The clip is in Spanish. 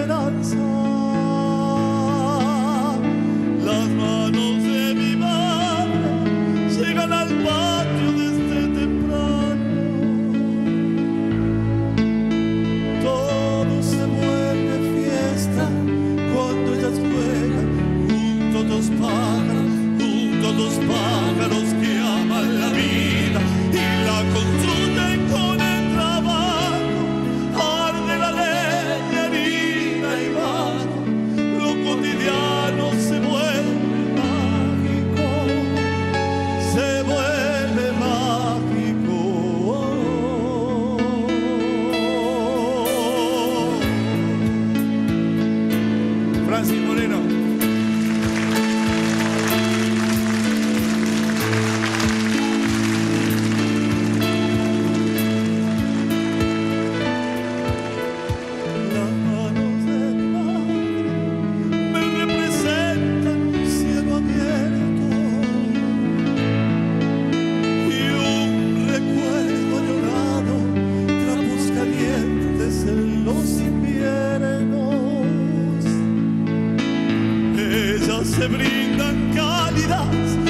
esperanza. Las manos de mi madre llegan al patio desde temprano. Todo se vuelve fiesta cuando ellas juegan junto a dos pájaros que aman la vida y la construyen con el trabajo. Arde la leña, herida y bajo, lo cotidiano se vuelve mágico, se vuelve mágico. Francis Moreno. Se brindan cálidas